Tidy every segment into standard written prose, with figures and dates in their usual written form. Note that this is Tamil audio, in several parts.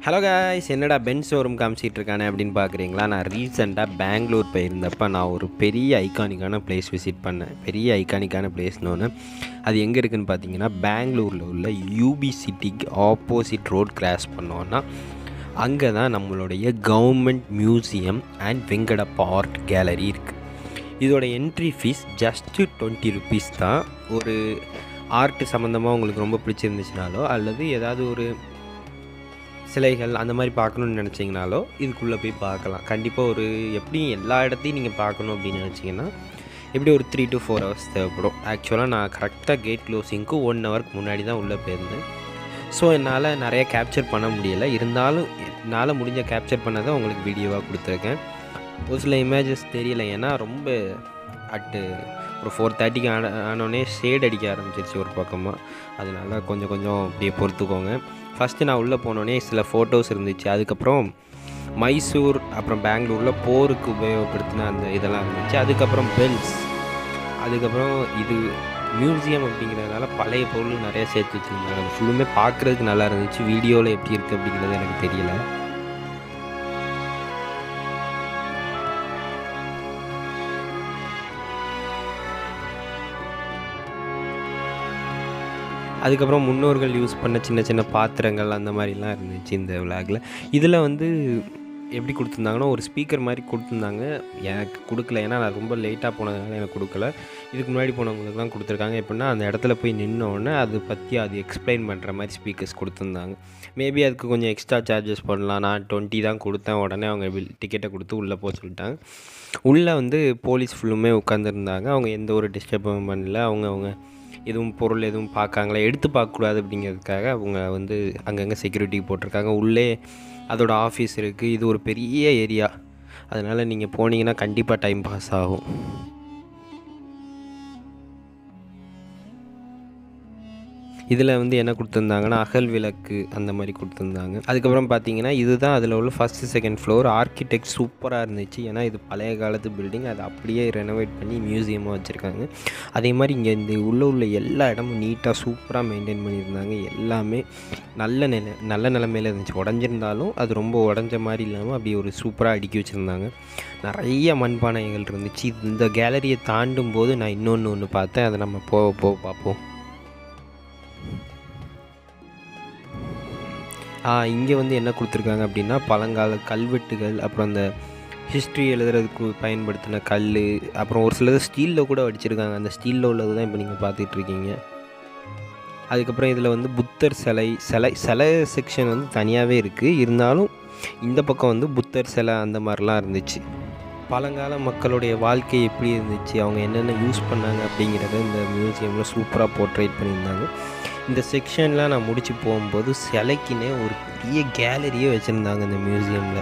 ஹலோ காய்ஸ், என்னடா பென்ஸ் ஷோரூம் காமிச்சிட்டு இருக்கானே அப்படின்னு பார்க்குறீங்களா? நான் ரீசெண்டாக பெங்களூர் போயிருந்தப்போ நான் ஒரு பெரிய ஐகானிக்கான பிளேஸ் விசிட் பண்ணேன். பெரிய ஐகானிக்கான பிளேஸ்னு அது எங்கே இருக்குதுன்னு பார்த்தீங்கன்னா, பெங்களூரில் உள்ள யூபி சிட்டிக்கு ஆப்போசிட் ரோட் கிராஸ் பண்ணோன்னா அங்கே தான் நம்மளுடைய government museum and Venkatappa art gallery இருக்குது. இதோட என்ட்ரி ஃபீஸ் ஜஸ்ட்டு 20 rupees தான். ஒரு ஆர்ட் சம்மந்தமாக உங்களுக்கு ரொம்ப பிடிச்சிருந்துச்சுனாலோ அல்லது ஏதாவது ஒரு சிலைகள் அந்த மாதிரி பார்க்கணுன்னு நினச்சிங்கனாலோ இதுக்குள்ளே போய் பார்க்கலாம். கண்டிப்பாக ஒரு எப்படியும் எல்லா இடத்தையும் நீங்கள் பார்க்கணும் அப்படின்னு நினச்சிங்கன்னா எப்படி ஒரு 3 to 4 hours தேவைப்படும். ஆக்சுவலாக நான் கரெக்டாக கேட் க்ளோசிங்க்கு 1 hourக்கு முன்னாடி தான் உள்ளே போயிருந்தேன். ஸோ என்னால் நிறைய கேப்சர் பண்ண முடியலை. இருந்தாலும் என்னால் முடிஞ்ச கேப்சர் பண்ணதை உங்களுக்கு வீடியோவாக கொடுத்துருக்கேன். ஒரு சில இமேஜஸ் தெரியலை, ஏன்னா ரொம்ப ஒரு 4:30க்கு ஆனோடனே ஷேட் அடிக்க ஆரம்பிச்சிருச்சு ஒரு பக்கமாக. அதனால் கொஞ்சம் அப்படியே பொறுத்துக்கோங்க. ஃபஸ்ட்டு நான் உள்ளே போனோடனே சில ஃபோட்டோஸ் இருந்துச்சு. அதுக்கப்புறம் மைசூர் அப்புறம் பெங்களூரில் போருக்கு உபயோகப்படுத்தின அந்த இதெல்லாம் இருந்துச்சு. அதுக்கப்புறம் பெல்ஸ், அதுக்கப்புறம் இது மியூசியம் அப்படிங்கிறதுனால பழைய பொருள் நிறையா சேர்த்து வச்சுருந்தாங்க. அது ஃபுல்லுமே பார்க்குறதுக்கு நல்லா இருந்துச்சு. வீடியோவில் எப்படி இருக்குது அப்படிங்கிறது எனக்கு தெரியல. அதுக்கப்புறம் முன்னோர்கள் யூஸ் பண்ண சின்ன சின்ன பாத்திரங்கள் அந்த மாதிரிலாம் இருந்துச்சு இந்த விளாகில். இதில் எப்படி கொடுத்துருந்தாங்கன்னா, ஒரு ஸ்பீக்கர் மாதிரி கொடுத்துருந்தாங்க. எனக்கு கொடுக்கல, ஏன்னா நான் ரொம்ப லேட்டாக போனதுனால எனக்கு கொடுக்கல. இதுக்கு முன்னாடி போனவங்களுக்கு தான் கொடுத்துருக்காங்க. எப்படின்னா அந்த இடத்துல போய் நின்னோடனே அது பற்றி அது எக்ஸ்பிளைன் பண்ணுற மாதிரி ஸ்பீக்கர்ஸ் கொடுத்துருந்தாங்க. மேபி அதுக்கு கொஞ்சம் எக்ஸ்ட்ரா சார்ஜஸ் பண்ணலாம். நான் 20 தான் கொடுத்தேன். உடனே அவங்க டிக்கெட்டை கொடுத்து உள்ளே போக சொல்லிட்டாங்க. உள்ளே போலீஸ் ஃபுல்லுமே உட்காந்துருந்தாங்க. அவங்க எந்த ஒரு டிஸ்டர்பும் பண்ணல. அவங்க எதுவும் பொருள் எதுவும் பார்க்காங்களா, எடுத்து பார்க்கக்கூடாது அப்படிங்கிறதுக்காக அவங்க அங்கங்கே செக்யூரிட்டி போட்டிருக்காங்க. உள்ளே அதோட ஆஃபீஸ் இருக்குது. இது ஒரு பெரிய ஏரியா, அதனால் நீங்கள் போனீங்கன்னா கண்டிப்பாக டைம் பாஸ் ஆகும். இதில் என்ன கொடுத்துருந்தாங்கன்னா, அகல் விளக்கு அந்த மாதிரி கொடுத்துருந்தாங்க. அதுக்கப்புறம் பார்த்தீங்கன்னா, இதுதான் அதில் உள்ள ஃபஸ்ட்டு செகண்ட் ஃப்ளோர். ஆர்கிடெக்ட் சூப்பராக இருந்துச்சு. ஏன்னா இது பழைய காலத்து பில்டிங், அதை அப்படியே ரெனோவேட் பண்ணி மியூசியமாக வச்சுருக்காங்க. அதே மாதிரி இங்கே இந்த உள்ள எல்லா இடமும் நீட்டாக சூப்பராக மெயின்டைன் பண்ணியிருந்தாங்க. எல்லாமே நல்ல நிலைமையில் இருந்துச்சு. உடஞ்சிருந்தாலும் அது ரொம்ப உடஞ்ச மாதிரி இல்லாமல் அப்படி ஒரு சூப்பராக அடுக்கி வச்சுருந்தாங்க. நிறைய மண்பானைகள் இருந்துச்சு. இந்த கேலரியை தாண்டும் போது நான் இன்னொன்று பார்த்தேன். அதை நம்ம போக பார்ப்போம். இங்கே என்ன கொடுத்துருக்காங்க அப்படின்னா, பழங்கால கல்வெட்டுகள், அப்புறம் அந்த ஹிஸ்ட்ரி எழுதுறதுக்கு பயன்படுத்தின கல், அப்புறம் ஒரு சிலது ஸ்டீலில் கூட வடிச்சிருக்காங்க. அந்த ஸ்டீலில் உள்ளது தான் இப்போ நீங்கள் பார்த்துட்ருக்கீங்க. அதுக்கப்புறம் இதில் புத்தர் சிலை செக்ஷன் தனியாகவே இருக்குது. இருந்தாலும் இந்த பக்கம் புத்தர் சிலை அந்த மாதிரிலாம் இருந்துச்சு. பழங்கால மக்களுடைய வாழ்க்கை எப்படி இருந்துச்சு, அவங்க என்னென்ன யூஸ் பண்ணாங்க அப்படிங்கிறத இந்த மியூசியமில் சூப்பராக போர்ட்ரேட் பண்ணியிருந்தாங்க. இந்த செக்ஷன்லாம் நான் முடித்து போகும்போது சிலைக்குன்னே ஒரு பெரிய கேலரியே வச்சுருந்தாங்க இந்த மியூசியமில்.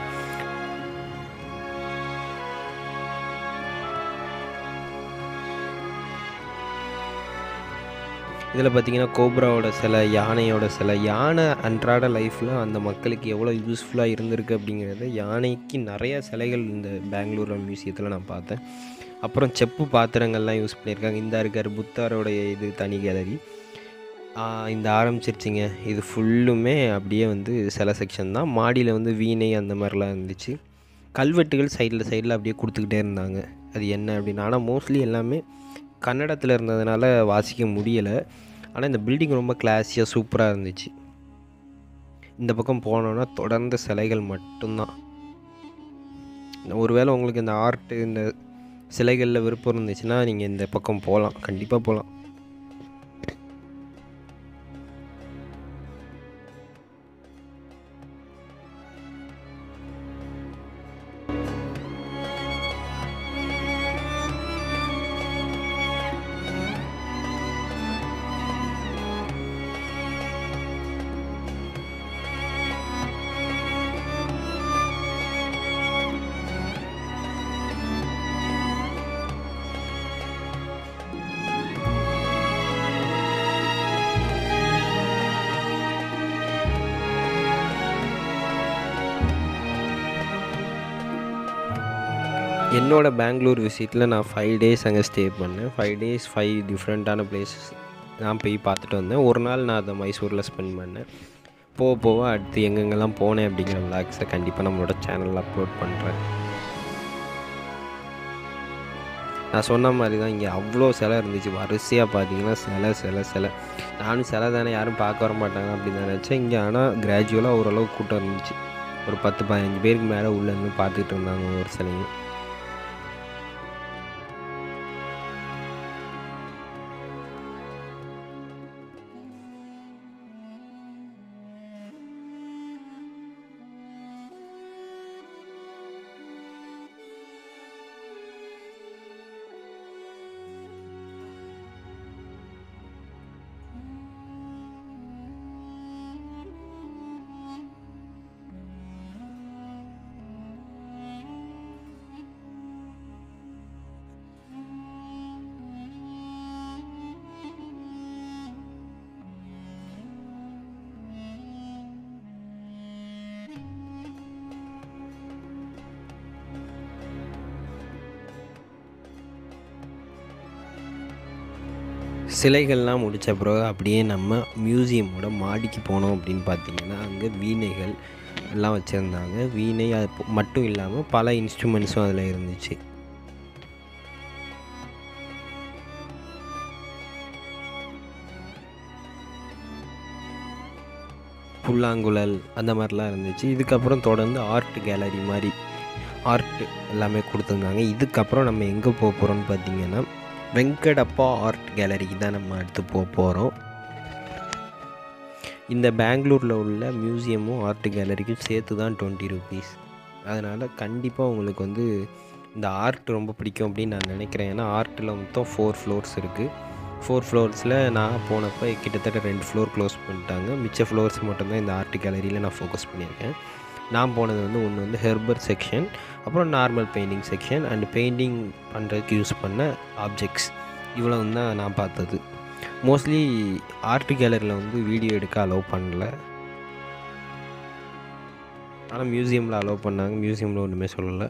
இதில் பார்த்திங்கன்னா கோப்ராவோட சிலை, யானையோட சிலை. யானை அன்றாட லைஃப்பில் அந்த மக்களுக்கு எவ்வளோ யூஸ்ஃபுல்லாக இருந்திருக்கு அப்படிங்கிறத, யானைக்கு நிறையா சிலைகள் இந்த பெங்களூர் மியூசியத்தில் நான் பார்த்தேன். அப்புறம் செப்பு பாத்திரங்கள்லாம் யூஸ் பண்ணியிருக்காங்க. இந்த இருக்கார் புத்தாரோடைய இது தனி கேலரி. இந்த ஆரம்பிச்சிருச்சிங்க. இது ஃபுல்லுமே அப்படியே சில செக்ஷன் தான். மாடியில் வீணை அந்த மாதிரிலாம் இருந்துச்சு. கல்வெட்டுகள் சைடில் அப்படியே கொடுத்துக்கிட்டே இருந்தாங்க. அது என்ன அப்படின்னு, ஆனால் மோஸ்ட்லி எல்லாமே கன்னடத்தில் இருந்ததுனால வாசிக்க முடியலை. ஆனால் இந்த பில்டிங் ரொம்ப கிளாஸியாக சூப்பராக இருந்துச்சு. இந்த பக்கம் போனோன்னா தொடர்ந்து சிலைகள் மட்டும்தான். ஒருவேளை உங்களுக்கு இந்த ஆர்ட்டு, இந்த சிலைகளில் விருப்பம் இருந்துச்சுன்னா நீங்கள் இந்த பக்கம் போகலாம், கண்டிப்பாக போகலாம். என்னோட பெங்களூர் விசிட்டில் நான் 5 days அங்கே ஸ்டே பண்ணேன். 5 days 5 டிஃப்ரெண்ட்டான பிளேஸஸ் நான் போய் பார்த்துட்டு வந்தேன். ஒரு நாள் நான் அதை மைசூரில் ஸ்பெண்ட் பண்ணேன். போக அடுத்து எங்கெங்கெல்லாம் போனேன் அப்படிங்கிற விளாக்ஸை கண்டிப்பாக நம்மளோட சேனலில் அப்லோட் பண்ணுறேன். நான் சொன்ன மாதிரி தான் இங்கே அவ்வளோ சிலை இருந்துச்சு. வரிசையாக பார்த்தீங்கன்னா சிலை. நானும் சிலை தானே, யாரும் பார்க்க வர மாட்டாங்க அப்படின்னு தான் நினச்சேன். இங்கே ஆனால் கிராஜுவலாக ஓரளவுக்கு கூட்டம் இருந்துச்சு. ஒரு 10-15 பேருக்கு மேலே உள்ளே இருந்து பார்த்துக்கிட்டு இருந்தாங்க ஒரு சிலையும். சிலைகள்லாம் முடித்த பிறகு அப்படியே நம்ம மியூசியமோட மாடிக்கு போனோம் அப்படின்னு பார்த்தீங்கன்னா, அங்கே வீணைகள் எல்லாம் வச்சுருந்தாங்க. வீணை அது மட்டும் இல்லாமல் பல இன்ஸ்ட்ருமெண்ட்ஸும் அதில் இருந்துச்சு. புல்லாங்குழல் அந்த மாதிரிலாம் இருந்துச்சு. இதுக்கப்புறம் தொடர்ந்து ஆர்ட் கேலரி மாதிரி ஆர்ட் எல்லாமே கொடுத்துருந்தாங்க. இதுக்கப்புறம் நம்ம எங்கே போக போகிறோம்னு பார்த்தீங்கன்னா, வெங்கடப்பா ஆர்ட் கேலரிக்கு தான் நம்ம அடுத்து போக போகிறோம். இந்த பெங்களூரில் உள்ள மியூசியமும் ஆர்ட் கேலரிக்கும் சேர்த்து தான் 20 rupees. அதனால் கண்டிப்பாக உங்களுக்கு வந்து இந்த ஆர்ட் ரொம்ப பிடிக்கும் அப்படின்னு நான் நினைக்கிறேன். ஏன்னா ஆர்ட்டில் மொத்தம் 4 floors இருக்குது. 4 floors நான் போனப்போ கிட்டத்தட்ட 2 floor க்ளோஸ் பண்ணிட்டாங்க. மிச்ச ஃப்ளோர்ஸ் மட்டும்தான் இந்த ஆர்ட் கேலரியில் நான் ஃபோக்கஸ் பண்ணியிருக்கேன். நான் போனது வந்து ஒன்று வந்து ஹெர்பர் செக்ஷன், அப்புறம் normal painting section and painting பண்ணுறதுக்கு யூஸ் பண்ண ஆப்ஜெக்ட்ஸ், இவ்வளோ தான் நான் பார்த்தது. மோஸ்ட்லி ஆர்ட் கேலரியில் வந்து வீடியோ எடுக்க அலோவ் பண்ணல. ஆனால் மியூசியமில் அலோவ் பண்ணாங்க. மியூசியமில் ஒன்றுமே சொல்லலை.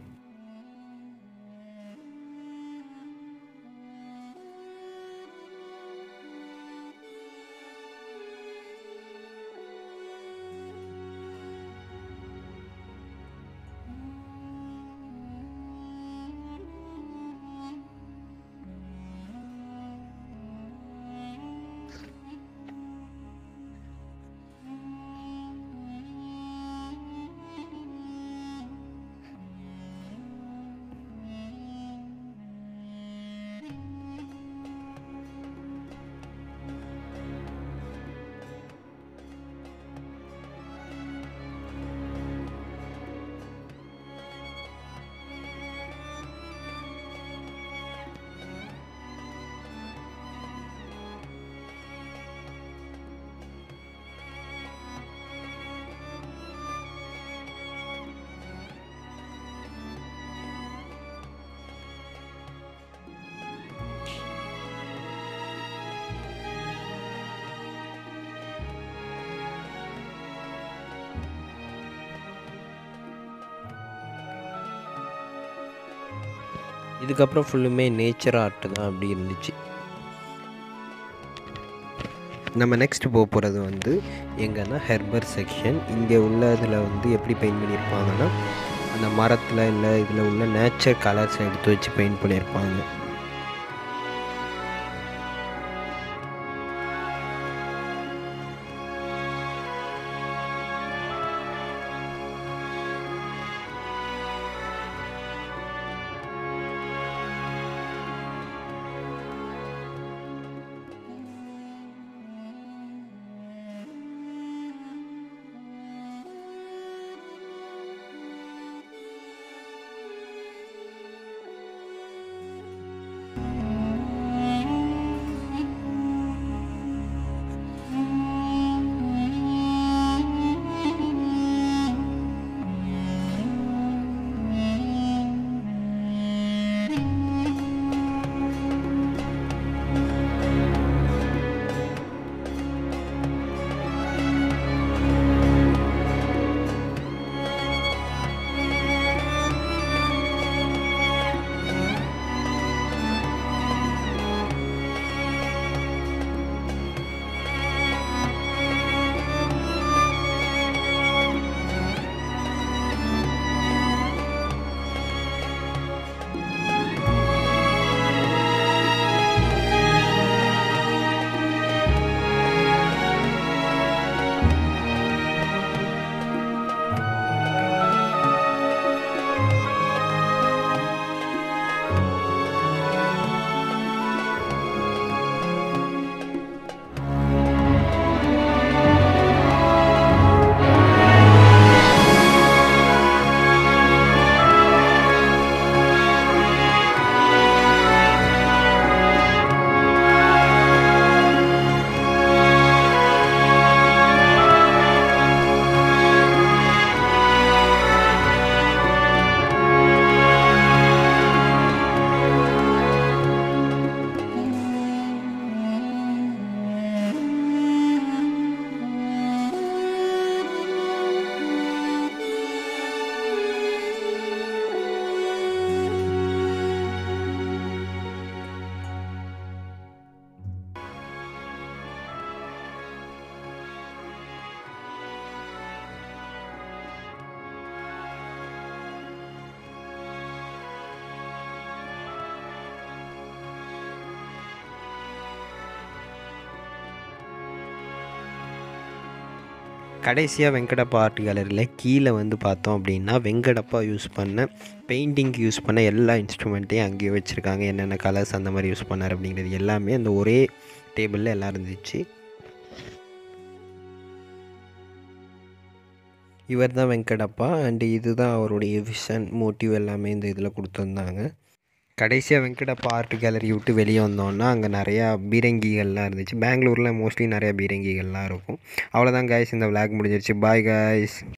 இதுக்கப்புறம் ஃபுல்லுமே நேச்சர் ஆர்ட் தான் அப்படி இருந்துச்சு. நம்ம நெக்ஸ்ட் போக போகிறது வந்து எங்கன்னா ஹெர்பர் செக்ஷன். இங்கே உள்ள இதில் வந்து எப்படி பெயிண்ட் பண்ணியிருப்பாங்கன்னா, அந்த மரத்தில் இல்லை இதில் உள்ள நேச்சர் கலர்ஸ் எடுத்து வச்சு பெயிண்ட் பண்ணியிருப்பாங்க. கடைசியாக வெங்கடப்பா ஆர்ட் கேலரியில் கீழே வந்து பார்த்தோம் அப்படின்னா வெங்கடப்பா யூஸ் பண்ண பெயிண்டிங்க்கு யூஸ் பண்ண எல்லா இன்ஸ்ட்ருமெண்ட்டையும் அங்கேயே வச்சுருக்காங்க. என்னென்ன கலர்ஸ் அந்த மாதிரி யூஸ் பண்ணார் அப்படிங்கிறது எல்லாமே அந்த ஒரே டேபிளில் எல்லாம் இருந்துச்சு. இவர் தான் வெங்கடப்பா அண்டு இதுதான் அவருடைய விஷன் மோட்டிவ் எல்லாமே இந்த இதில் கொடுத்துருந்தாங்க. கடைசியாக வெங்கடப்பா ஆர்ட் கேலரி விட்டு வெளியே வந்தோன்னா அங்கே நிறையா பீரங்கிகள்லாம் இருந்துச்சு. பெங்களூரில் மோஸ்ட்லி நிறையா பீரங்கிகள்லாம் இருக்கும். அவ்வளோதான் காய்ஸ், இந்த விளாக் முடிஞ்சிருச்சு. Bye guys.